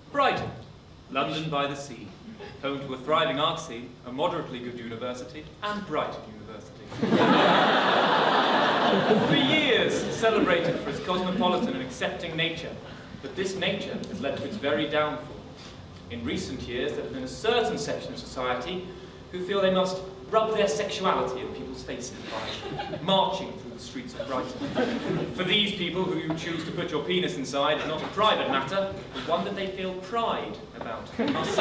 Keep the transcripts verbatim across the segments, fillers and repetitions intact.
Brighton, London by the sea, home to a thriving art scene, a moderately good university, and Brighton University. For years, celebrated for its cosmopolitan and accepting nature, but this nature has led to its very downfall. In recent years, there has been a certain section of society who feel they must rub their sexuality in people's faces by marching through the streets of Brighton. For these people who you choose to put your penis inside is not a private matter, but one that they feel pride about.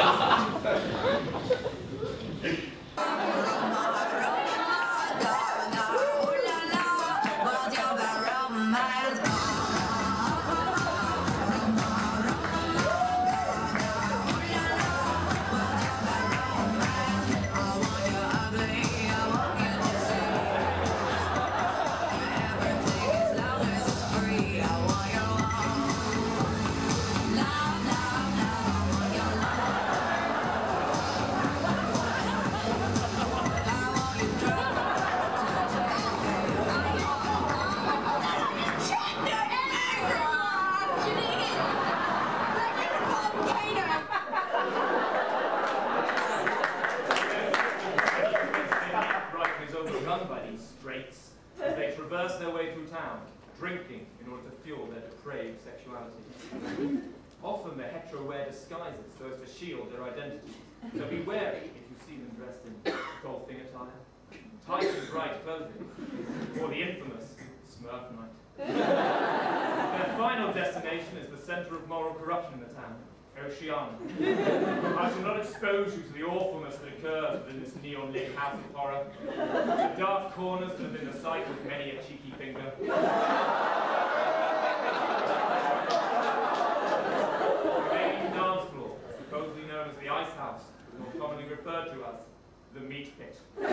Drinking in order to fuel their depraved sexuality. Often the hetero wear disguises so as to shield their identities. So be wary if you see them dressed in golfing attire, tight and bright clothing, or the infamous Smurf night. Their final destination is the centre of moral corruption in the town, Oceana. I shall not expose you to the awfulness that occurs within this neon-lit house of horror, the dark corners that have been the site of many a cheeky finger. The main dance floor, supposedly known as the Ice House, is more commonly referred to as the Meat Pit. What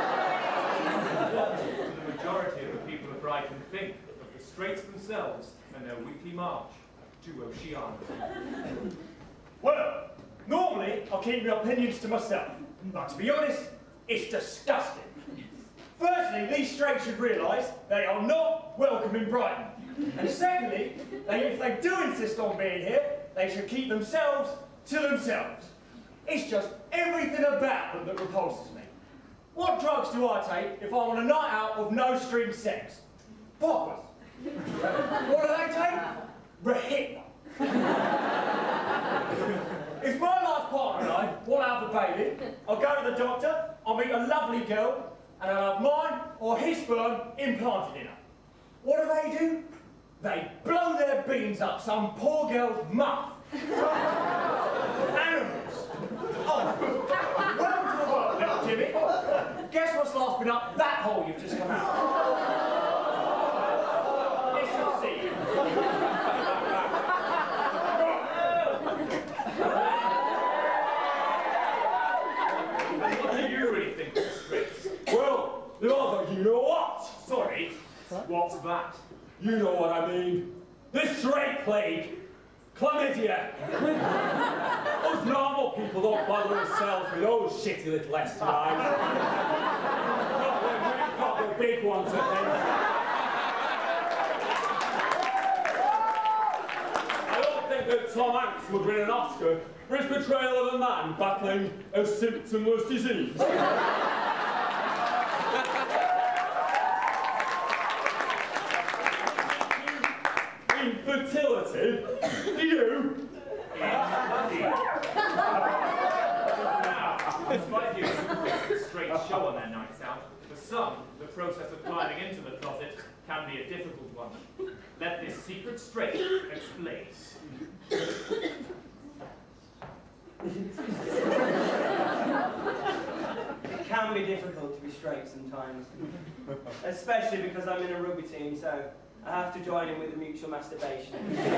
do the majority of the people of Brighton think of the Straits themselves and their weekly march to Oceana? Well, normally I'll keep my opinions to myself, but to be honest, it's disgusting. Firstly, these straights should realise they are not welcome in Brighton. And secondly, they, if they do insist on being here, they should keep themselves to themselves. It's just everything about them that repulses me. What drugs do I take if I'm on a night out with no string sex? Poppers. What do they take? Rehitler. If my life partner and I want to have a baby, I'll go to the doctor, I'll meet a lovely girl, and I'll have mine or his sperm implanted in her. What do they do? They blow their beans up some poor girl's muff. Animals. Oh, welcome to the world, little Jimmy. Guess what's last been up that hole you've just come out? Yes, you'll see you. What do you really think of the Straits? Well, rather, you know what? Sorry, what's that? You know what I mean. The straight plague. Chlamydia. Us normal people don't bother ourselves with those shitty little S T Is. Not when we've got the big ones, I think. I don't think that Tom Hanks would win an Oscar for his portrayal of a man battling a symptomless disease. Infertility? Do you? Now, despite the exuberant straight show on their nights out, for some, the process of climbing into the closet can be a difficult one. Let this secret straight explain. It can be difficult to be straight sometimes, especially because I'm in a rugby team, so I have to join in with the mutual masturbation.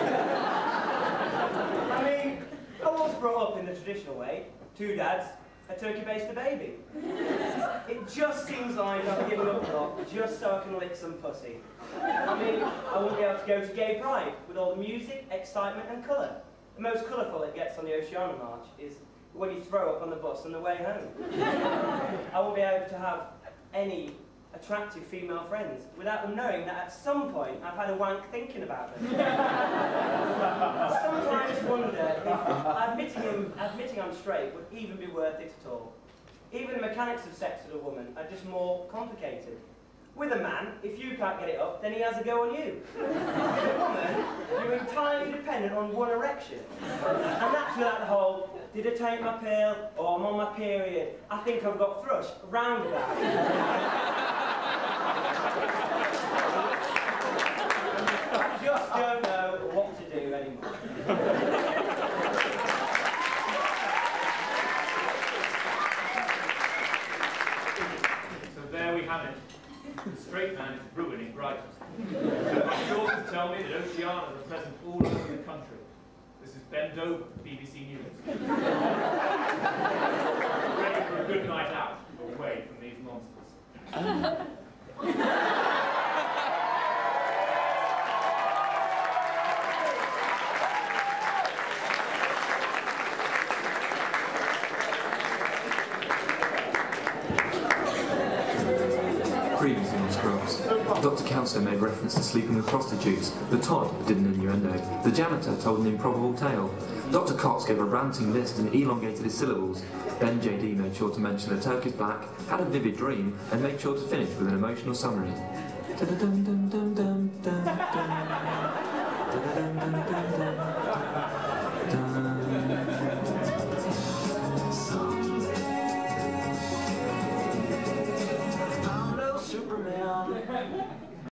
I mean, I was brought up in the traditional way, two dads, a turkey-based baby. It just seems like I'm giving up a lot just so I can lick some pussy. I mean, I won't be able to go to Gay Pride with all the music, excitement and colour. The most colourful it gets on the Oceana March is when you throw up on the bus on the way home. I won't be able to have any attractive female friends without them knowing that at some point I've had a wank thinking about them. I sometimes wonder if admitting, him, admitting I'm straight would even be worth it at all. Even the mechanics of sex with a woman are just more complicated. With a man, if you can't get it up, then he has a go on you. With a woman, you're entirely dependent on one erection. And that's without the whole, did I take my pill, or I'm on my period, I think I've got thrush, roundabout. I just don't know what to do anymore. So there we have it. The straight man is ruining Brighton. My sources tell me that Oceanas are present all over the country. This is Ben Dover, B B C News. Ready for a good night out, away from these monsters. Previously on Scrubs, Doctor Kelso made reference to sleeping with prostitutes. The Todd did an innuendo. The janitor told an improbable tale. Doctor Cox gave a ranting list and elongated his syllables. Then J D made sure to mention that Turk is black, had a vivid dream, and made sure to finish with an emotional summary. Dum-dum-dum-dum-dum.